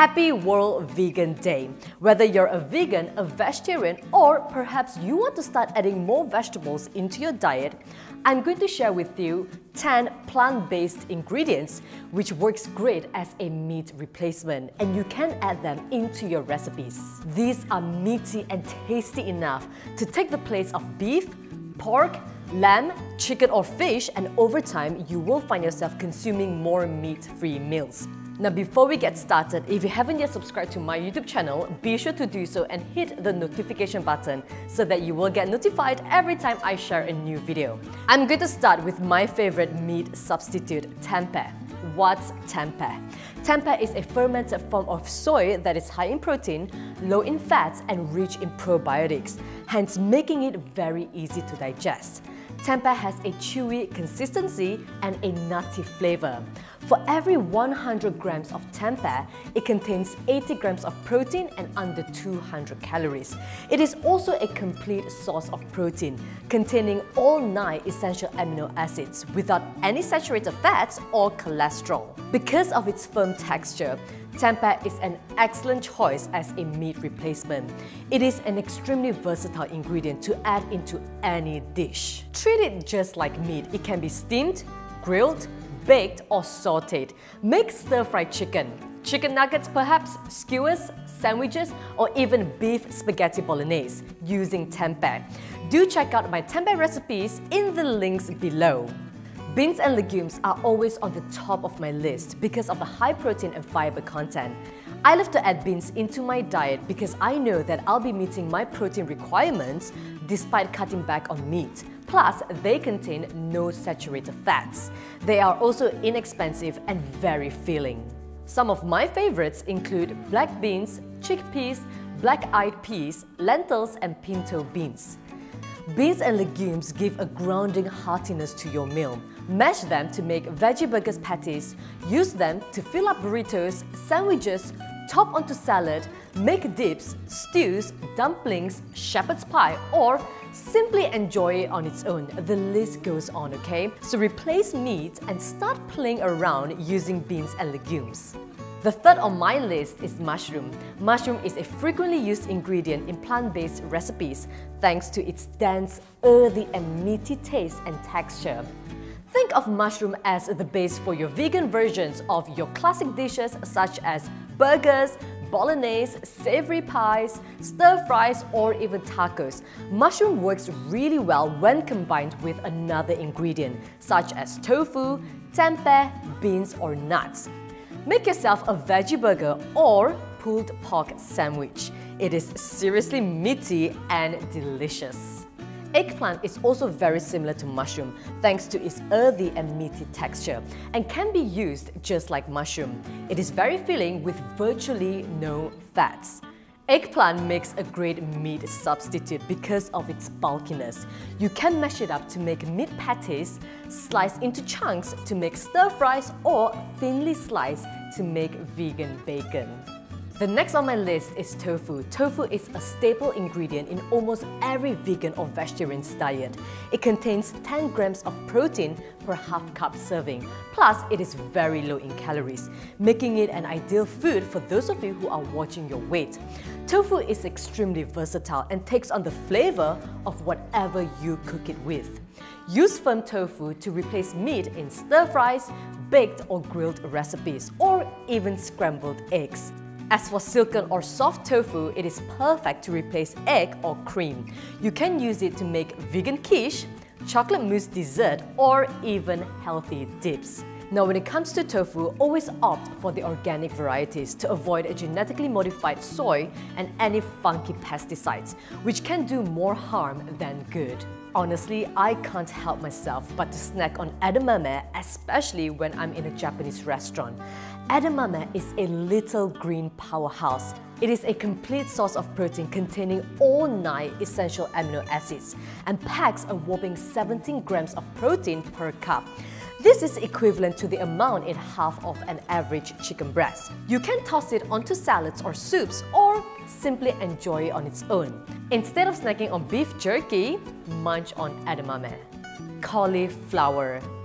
Happy World Vegan Day! Whether you're a vegan, a vegetarian, or perhaps you want to start adding more vegetables into your diet, I'm going to share with you 10 plant-based ingredients which works great as a meat replacement, and you can add them into your recipes. These are meaty and tasty enough to take the place of beef, pork, lamb, chicken or fish, and over time you will find yourself consuming more meat-free meals. Now before we get started, if you haven't yet subscribed to my YouTube channel, be sure to do so and hit the notification button so that you will get notified every time I share a new video. I'm going to start with my favorite meat substitute, tempeh. What's tempeh? Tempeh is a fermented form of soy that is high in protein, low in fats, and rich in probiotics, hence making it very easy to digest. Tempeh has a chewy consistency and a nutty flavor. For every 100 grams of tempeh, it contains 80 grams of protein and under 200 calories. It is also a complete source of protein, containing all 9 essential amino acids without any saturated fats or cholesterol. Because of its firm texture, tempeh is an excellent choice as a meat replacement. It is an extremely versatile ingredient to add into any dish. Treat it just like meat. It can be steamed, grilled, baked or sautéed. Make stir-fried chicken, chicken nuggets perhaps, skewers, sandwiches, or even beef spaghetti bolognese using tempeh. Do check out my tempeh recipes in the links below. Beans and legumes are always on the top of my list because of the high protein and fiber content. I love to add beans into my diet because I know that I'll be meeting my protein requirements despite cutting back on meat. Plus, they contain no saturated fats. They are also inexpensive and very filling. Some of my favorites include black beans, chickpeas, black-eyed peas, lentils, and pinto beans. Beans and legumes give a grounding heartiness to your meal. Mash them to make veggie burgers patties, use them to fill up burritos, sandwiches, top onto salad, make dips, stews, dumplings, shepherd's pie, or simply enjoy it on its own. The list goes on, okay? So replace meat and start playing around using beans and legumes. The third on my list is mushroom. Mushroom is a frequently used ingredient in plant-based recipes thanks to its dense, earthy and meaty taste and texture. Think of mushroom as the base for your vegan versions of your classic dishes such as burgers, bolognese, savory pies, stir-fries, or even tacos. Mushroom works really well when combined with another ingredient such as tofu, tempeh, beans, or nuts. Make yourself a veggie burger or pulled pork sandwich. It is seriously meaty and delicious. Eggplant is also very similar to mushroom thanks to its earthy and meaty texture and can be used just like mushroom. It is very filling with virtually no fats. Eggplant makes a great meat substitute because of its bulkiness. You can mash it up to make meat patties, slice into chunks to make stir-fries, or thinly slice to make vegan bacon. The next on my list is tofu. Tofu is a staple ingredient in almost every vegan or vegetarian's diet. It contains 10 grams of protein per half cup serving. Plus, it is very low in calories, making it an ideal food for those of you who are watching your weight. Tofu is extremely versatile and takes on the flavor of whatever you cook it with. Use firm tofu to replace meat in stir-fries, baked or grilled recipes, or even scrambled eggs. As for silken or soft tofu, it is perfect to replace egg or cream. You can use it to make vegan quiche, chocolate mousse dessert, or even healthy dips. Now when it comes to tofu, always opt for the organic varieties to avoid genetically modified soy and any funky pesticides, which can do more harm than good. Honestly, I can't help myself but to snack on edamame, especially when I'm in a Japanese restaurant. Edamame is a little green powerhouse. It is a complete source of protein containing all 9 essential amino acids and packs a whopping 17 grams of protein per cup. This is equivalent to the amount in half of an average chicken breast. You can toss it onto salads or soups or simply enjoy it on its own. Instead of snacking on beef jerky, munch on edamame. Cauliflower.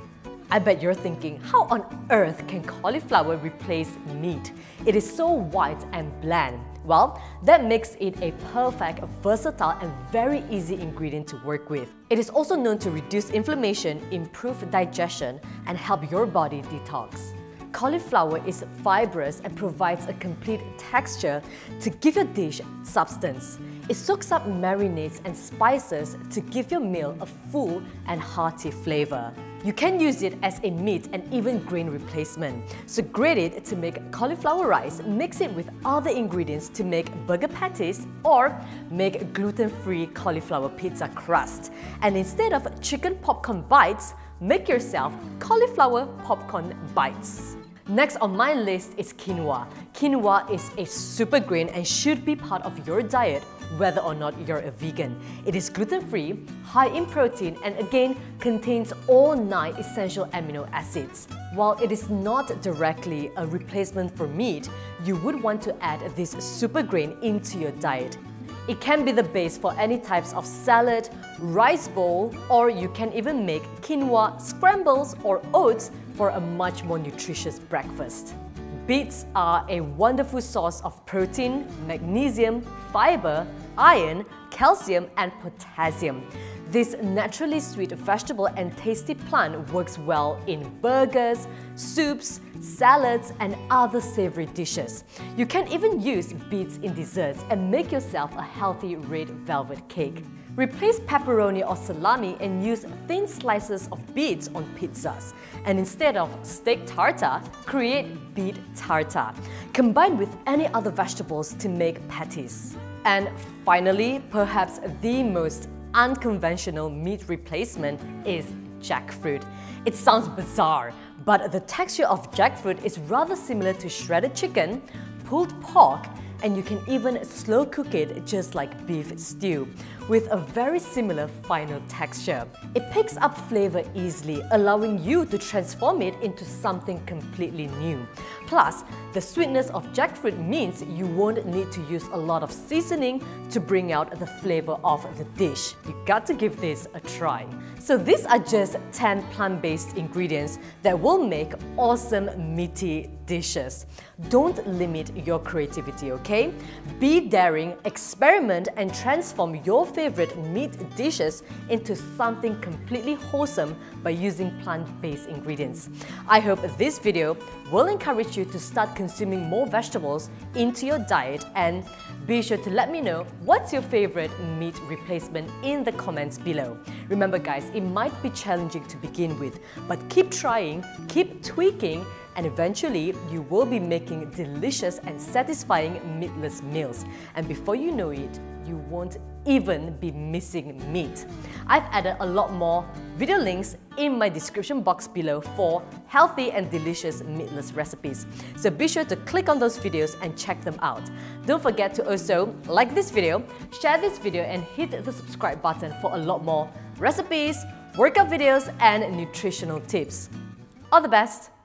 I bet you're thinking, how on earth can cauliflower replace meat? It is so white and bland. Well, that makes it a perfect, versatile and very easy ingredient to work with. It is also known to reduce inflammation, improve digestion, and help your body detox. Cauliflower is fibrous and provides a complete texture to give your dish substance. It soaks up marinades and spices to give your meal a full and hearty flavor. You can use it as a meat and even grain replacement. So grate it to make cauliflower rice, mix it with other ingredients to make burger patties, or make gluten-free cauliflower pizza crust. And instead of chicken popcorn bites, make yourself cauliflower popcorn bites. Next on my list is quinoa. Quinoa is a super grain and should be part of your diet whether or not you're a vegan. It is gluten-free, high in protein, and again contains all 9 essential amino acids. While it is not directly a replacement for meat, you would want to add this super grain into your diet. It can be the base for any types of salad, rice bowl, or you can even make quinoa scrambles or oats for a much more nutritious breakfast. Beets are a wonderful source of protein, magnesium, fiber, iron, calcium, and potassium. This naturally sweet vegetable and tasty plant works well in burgers, soups, salads, and other savory dishes. You can even use beets in desserts and make yourself a healthy red velvet cake. Replace pepperoni or salami and use thin slices of beets on pizzas. And instead of steak tartare, create beet tartare. Combine with any other vegetables to make patties. And finally, perhaps the most unconventional meat replacement is jackfruit. It sounds bizarre, but the texture of jackfruit is rather similar to shredded chicken, pulled pork, and you can even slow cook it just like beef stew, with a very similar final texture. It picks up flavor easily, allowing you to transform it into something completely new. Plus, the sweetness of jackfruit means you won't need to use a lot of seasoning to bring out the flavor of the dish. You got to give this a try. So these are just 10 plant-based ingredients that will make awesome meaty dishes. Don't limit your creativity, okay? Be daring, experiment, and transform your favorite meat dishes into something completely wholesome by using plant-based ingredients. I hope this video will encourage you to start consuming more vegetables into your diet, and be sure to let me know what's your favorite meat replacement in the comments below. Remember guys, it might be challenging to begin with, but keep trying, keep tweaking, and eventually you will be making delicious and satisfying meatless meals. And before you know it, you won't even be missing meat. I've added a lot more video links in my description box below for healthy and delicious meatless recipes. So be sure to click on those videos and check them out. Don't forget to also like this video, share this video, and hit the subscribe button for a lot more recipes, workout videos, and nutritional tips. All the best!